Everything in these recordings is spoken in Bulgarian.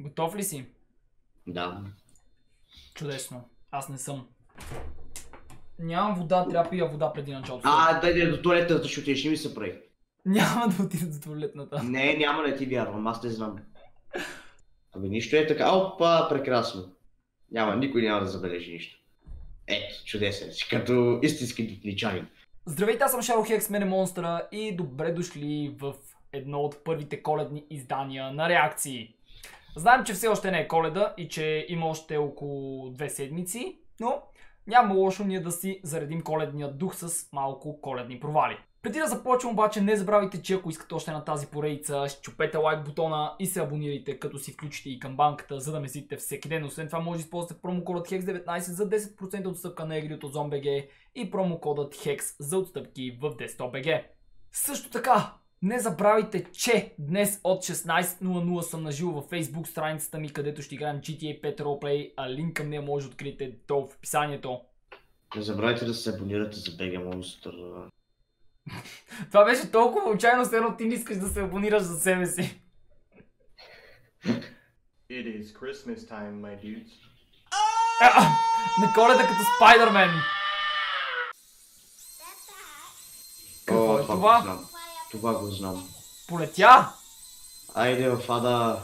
Готов ли си? Да. Чудесно. Аз не съм. Нямам вода, трябва да пия вода преди началото. Дай до туалетната, ще отидеш, не ми се прави. Няма да отида до туалетната. Не, няма да ти вярвам, аз не знам. Ами нищо е така, опа, прекрасно. Никой няма да забележи нищо. Ето, чудесен си, като истински дотличанин. Здравейте, аз съм Шарохекс, мен е Монстъра и добре дошли в едно от първите коледни издания на реакции. Знаем, че все още не е Коледа и че има още около 2 седмици, но няма лошо ние да си заредим коледния дух с малко коледни провали. Преди да започвам обаче, не забравяйте, че ако искате още на тази поредица, чупете лайк бутона и се абонирайте, като си включите и камбанката, за да ме видите всеки ден. Освен това може да използвате промокодът HEX19 за 10% отстъпка на игри от Ozon.bg и промокодът HEX за отстъпки в Desktop.bg. Също така, не забравяйте, че днес от 16:00 съм наживо във Facebook страницата ми, където ще играем GTA 5 Roleplay, а линк към нея може да откриете долу в описанието. Не забравяйте да се абонирате за BG Monster. Това беше толкова отчаяно, все едно ти не искаш да се абонираш за себе си. It is Christmas time, my dudes. На Коледа като Спайдърмен. Какво е това? Това го знам. Полетя? Айде в ада.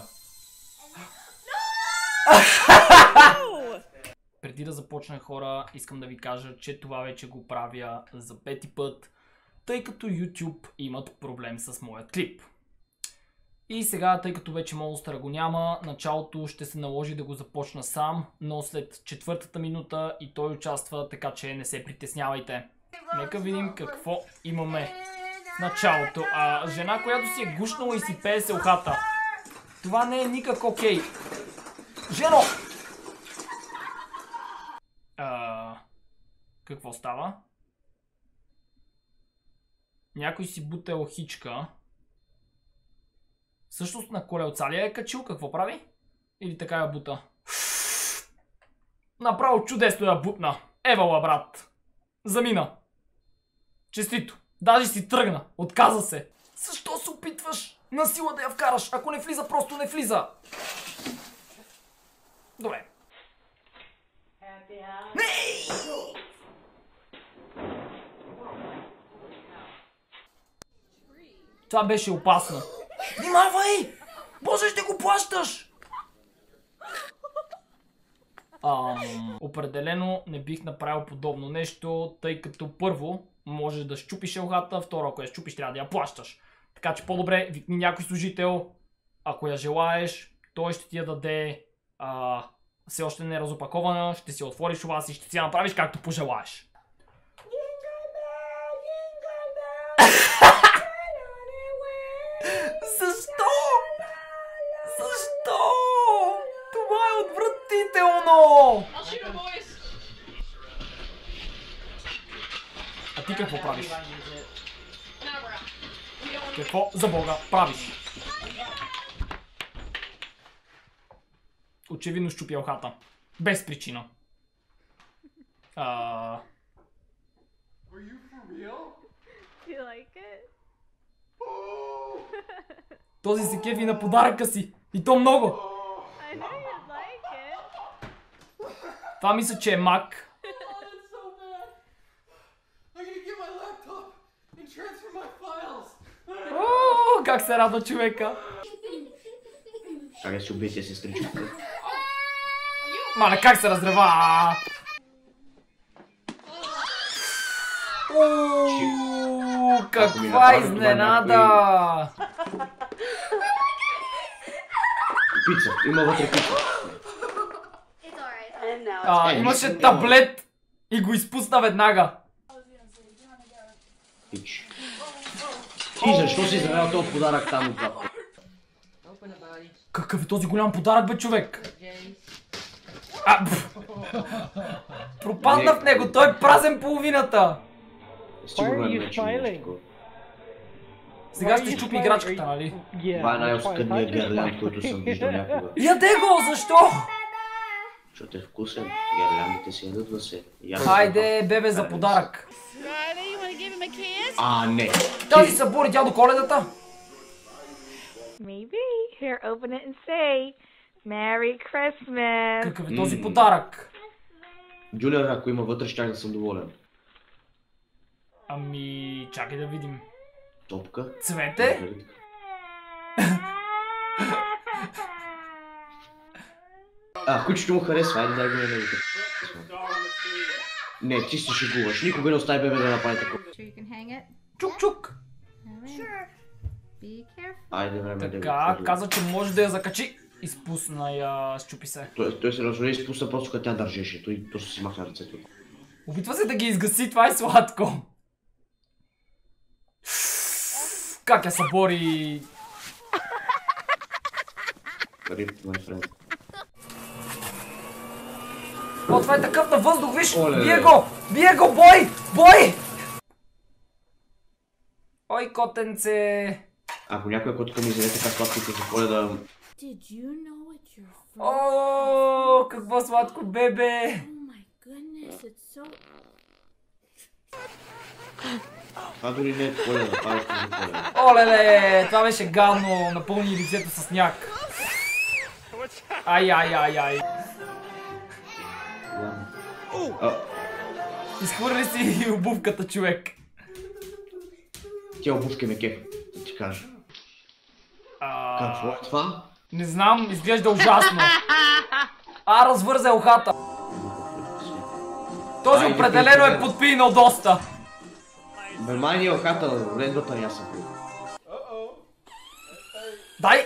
Преди да започна, хора, искам да ви кажа, че това вече го правя за пети път, тъй като YouTube имат проблем с моят клип. И сега, тъй като вече Монстъра го няма, началото ще се наложи да го започна сам, но след четвъртата минута и той участва, така че не се притеснявайте. Нека видим какво имаме в началото. Жена, която си е гушнала и си пее селхата. Това не е никак окей. Жено! Какво става? Някой си бута елхичка. Всъщност на колелца ли е качил? Какво прави? Или така я бута? Направо чудесно я бутна. Евала, брат. Замина. Честито. Даже си тръгна. Отказа се. Защо се опитваш на сила да я вкараш? Ако не влиза, просто не влиза. Добре. Това беше опасно. Внимавай! Боже, ще го плащаш! Определено не бих направил подобно нещо, тъй като първо можеш да щупиш елхата, второ ако я щупиш трябва да я плащаш. Така че по-добре викни някой служител, ако я желаеш, той ще ти я даде все още не е разопакована, ще си отвориш това си и ще си я направиш както пожелаеш. Защо? Защо? Това е отвратително! А ти какво правиш? Какво за Бога правиш? Очевидно щупи елхата. Без причина. Този се кефи на подаръка си. И то много. Това мисля, че е Мак. Как се радва човека. Как се убийте, сестричката? Мале, как се разрева? Каква изненада! Пица, има вътре пица. Имаше таблет и го изпусна веднага. Пич. Ти защо си завел този подарък там отзад? Какъв е този голям подарък, бе, човек? Пропадна в него, той е празен половината. Сигурно е вече нещо. Сега ще щупи играчката, нали? Това е най-оскъдният герлянд, който съм виждал някога. Яде го, защо? Защото е вкусен. Герляндите си ядат да се. Хайде, бебе, за подарък. Не. Тази събори тя до Коледата? Maybe. Here, open it and say, Merry Christmas! Какъв е този подарък? Джулиан, ако има вътре, щях да съм доволен. Ами, чакай да видим. Топка. Цвете? Кучето му харесва, айде дай го на него. Не, ти се шегуваш. Никога не остави бебе да направи такова. Чук-чук. Айде, време да Така, каза, че може да я закачи. Изпусна я, щупи се. Той се разуне и изпусна просто като тя държеше. Той просто си махна ръцето. Опитва се да ги изгаси, това е сладко. Как я събори. Рип, my friend. О, това е такъв на въздух, виж! Оле, Бие го! Бие го, бой! Бой! Ой, котенце! Ако някоя котка ми изяде така сладките за Коледа... О, какво сладко бебе! Това дори не е Коледа, това е Коледа. Олеле, това беше гадно, напълни лицето с сняг. Ай. Изхвърли си обувката, човек. Тя обувка ме кефа, да ти кажа. Какво е това? Не знам, изглежда ужасно. Развърза ухата. Този определено е подпинал доста. Бермания ухата, редвата не ясна. Дай!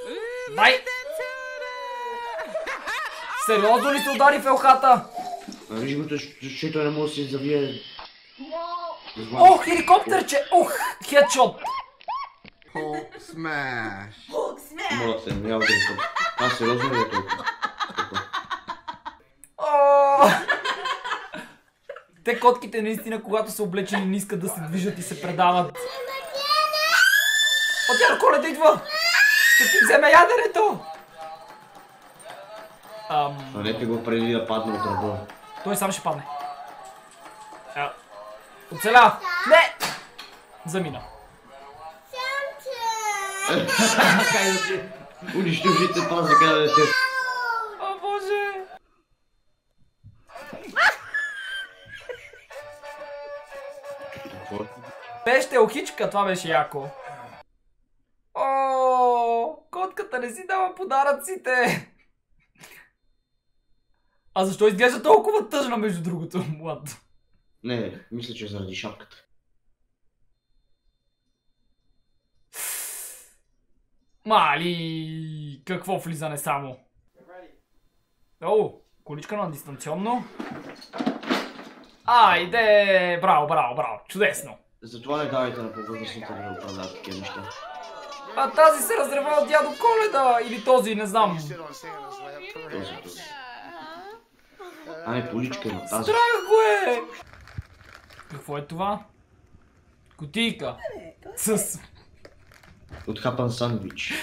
Сериозно ли се удари в елхата? Виж го, защото не може да си завие... Ох, хеликоптерче! Ох, хедшот! Hulk smash! Моля се, няма да е. Аз сериозно ли е толкова? Те котките наистина, когато са облечени, не искат да се движат и се предават. О, тя на Коледа идва! Ще ти вземе яденето! Хванете го преди да падне от ръба. Той сам ще падне. Оцеля! Не! Замина. Кай да си унищожите пазника на дете. О, боже! Беше охичка, това беше яко. О, котката не си дава подаръците. А защо изглежда толкова тъжна, между другото, млад? Не, мисля, че заради шапката. Мали, какво влизане само. О, количка на дистанционно. Айде, браво, чудесно. Затова не давайте на по-възрастните да управляват такива неща. А тази се разрева от дядо Коледа, или този, не знам. Този. А не, поличка има тази. Страх го е! Какво е това? Кутийка. С... Отхапан сандвич.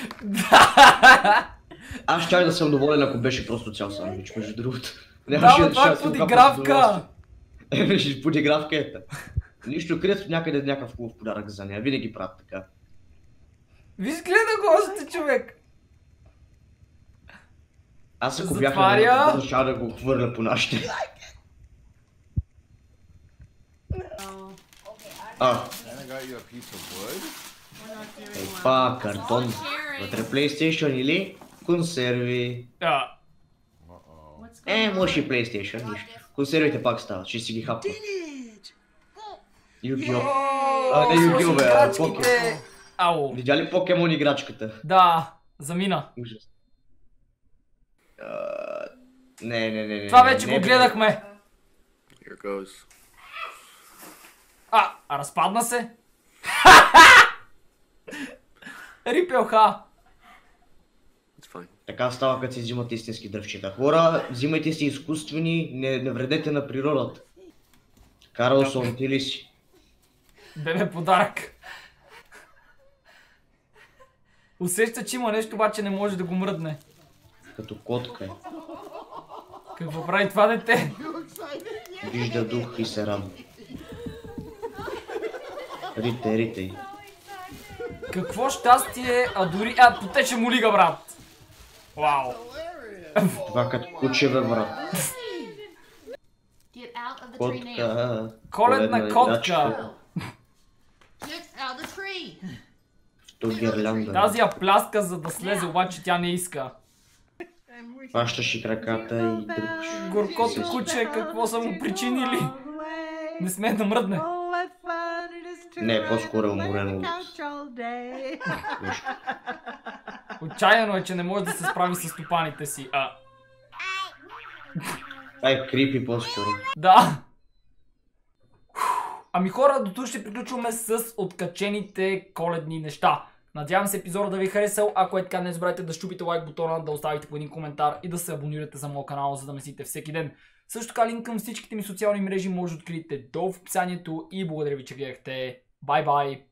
Аз щях да съм доволен, ако беше просто цял сандвич, между другото. Да, това е подигравка! Беше подигравка ета. Нищо крит, някъде някакъв хубав подарък за нея. Винаги правят така. Виж, гледа го още, човек! Аз ако Затваря. бях на щях да го хвърля по нашите. Епа, картон. Вътре PlayStation или консерви. Може и PlayStation, нищо. Консервите пак стават, ще си ги хапна. Югио. Не Югио, бе, Покемон. Ау. Видя ли Покемон играчката? Да, замина. Ужас. Не. Това вече го гледахме. Разпадна се. Рипелха. Така става, като си взимат истински дръвчета. Хора, взимайте си изкуствени, не вредете на природата. Карлсон, ти ли си? Бебе подарък. Усеща, че има нещо, обаче не може да го мръдне. Като котка е. Какво прави това дете? Вижда дух и се радва. Рите. Какво щастие, а дори... потече му лига, брат. Вау. Това като куче, брат. Get out of the tree now. Котка. Коледна котка. играчка. Get out of the tree. То гирлянда. Тази я пляска, за да слезе, обаче тя не иска. Фащаш и краката и дръпаш. Горкото куче, какво са му причинили? Не сме да мръдне. Не, по-скоро е уморено. Отчаяно е, че не може да се справи с стопаните си. Ай, крипи по-скоро. Да. Ами хора, до тук ще приключваме с откачените коледни неща. Надявам се епизода да ви е харесал. Ако е така, не забравяйте да щупите лайк бутона, да оставите по един коментар и да се абонирате за моят канал, за да ме следите всеки ден. Също така линк към всичките ми социални мрежи може да откриете долу в описанието и благодаря ви, че гледахте. Бай-бай!